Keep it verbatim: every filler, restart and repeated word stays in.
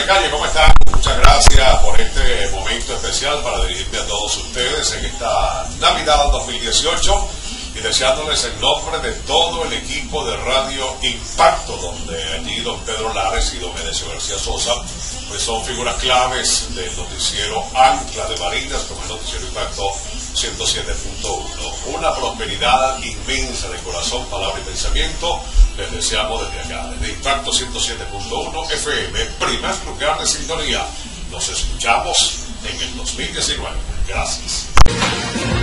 de Calle, ¿cómo están? Muchas gracias por este momento especial para dirigirme a todos ustedes en esta Navidad dos mil dieciocho y deseándoles en nombre de todo el equipo de Radio Impacto, donde allí don Pedro Lares y don Edesio García Sosa pues son figuras claves del noticiero Ancla de Barinas, como el noticiero Impacto ciento siete punto uno. Una prosperidad inmensa de corazón, palabra y pensamiento les deseamos desde acá, desde Impacto ciento siete punto uno F M, primer lugar de sintonía. Nos escuchamos en el dos mil diecinueve. Gracias.